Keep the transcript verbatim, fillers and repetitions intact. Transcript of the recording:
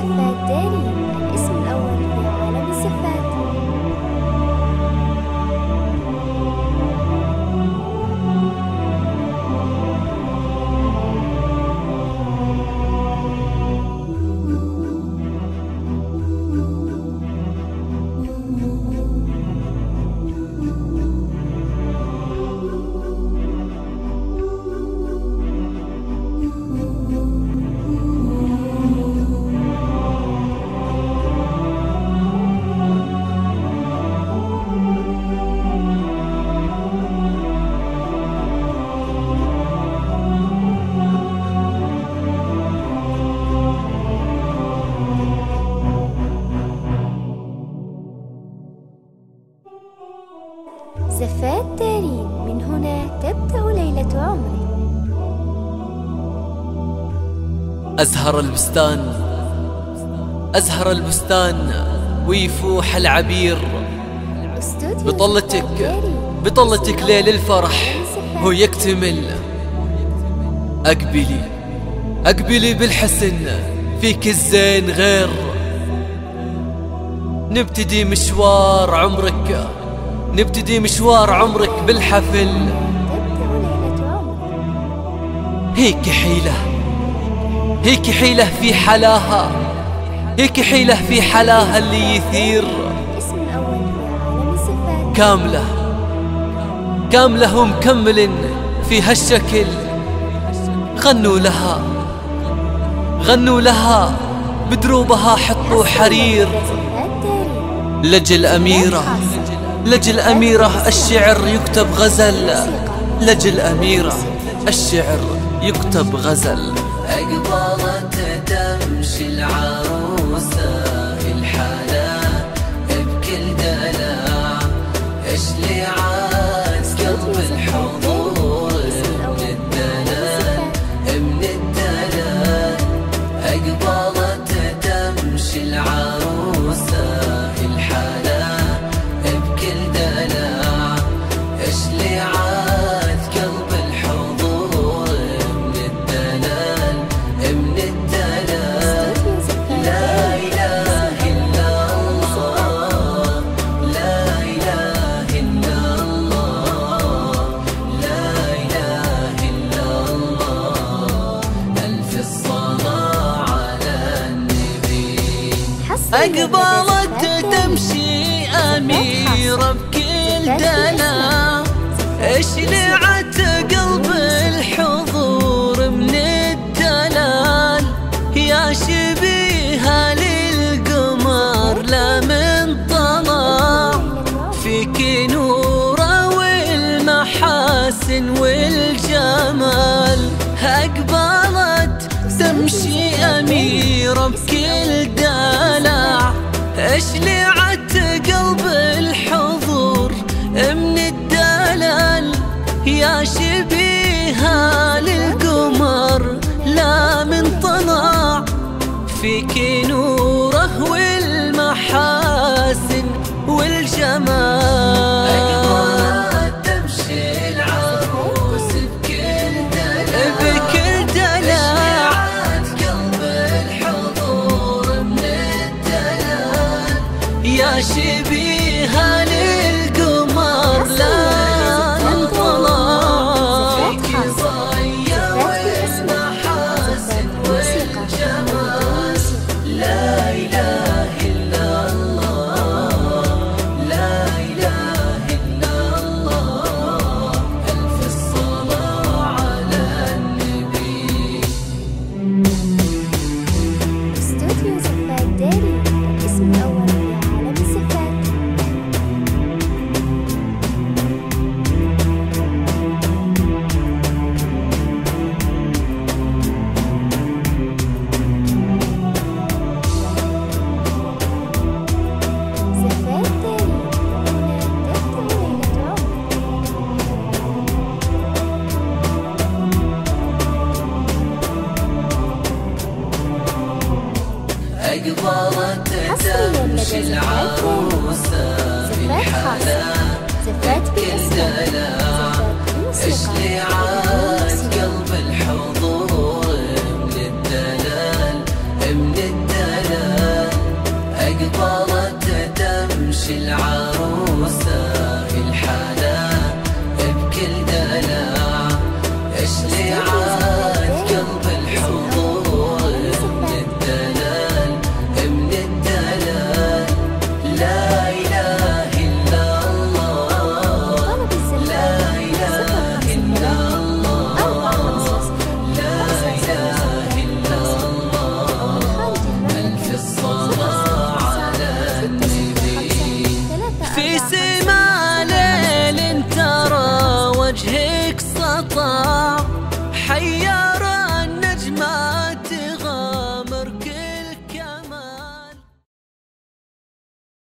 زفات داري، الاسم الأول في عالم الزفات. زفات داري، من هنا تبدأ ليلة عمري. أزهر البستان أزهر البستان ويفوح العبير بطلتك بطلتك ليل الفرح هو يكتمل. أقبلي أقبلي بالحسن فيك الزين غير، نبتدي مشوار عمرك نبتدي مشوار عمرك بالحفل. هيك حيلة هيك حيلة في حلاها هيك حيلة في حلاها اللي يثير. كاملة كاملة ومكمل في هالشكل. غنوا لها غنوا لها بدروبها حطوا حرير. لجل أميرة لجل أميرة الشعر يكتب غزل. لجل أميرة الشعر يكتب غزل. أقبلت تمشي العروسة في الحلا بكل دلع، إيش لي عاد قلب الحضور من الدلال من الدلال. أقبلت تمشي العروسة في الحلا بكل دلع، إيش لي عاد قلب الحضور من الدلال من الدلال. لا إله إلا الله لا إله إلا الله لا إله إلا الله. ألف الصلاة على النبي. أقبلت تمشي أميرة بكل دلال، إيش لعت قلب الحضور من الدلال. يا شبيها للقمر لا من طلع، فيك نوره والمحاسن والجمال. أقبلت تمشي أميرة بكل دلع، إيش لعت قلب الحضور من الدلال. يا شبيها للقمر لا من طلع، فيك نوره والمحاسن والجمال. أقبلت تمشي العروس بكل دلال بكل دلال، قلب الحضور من الدلال. يا شبيها للقمر لا من طلع، فيك ضيا والمحاسن والجمال. لا إله إلا الله لا إله إلا الله. ألف الصلاة على النبي. استوديو زفات داري، الاسم الأول في عالم الزفات. زفات داري، هنا تبدأ ليلة عمري. أقبلت تمشي العروسة في الحلا زفات بكل دلع، إيش لي عاد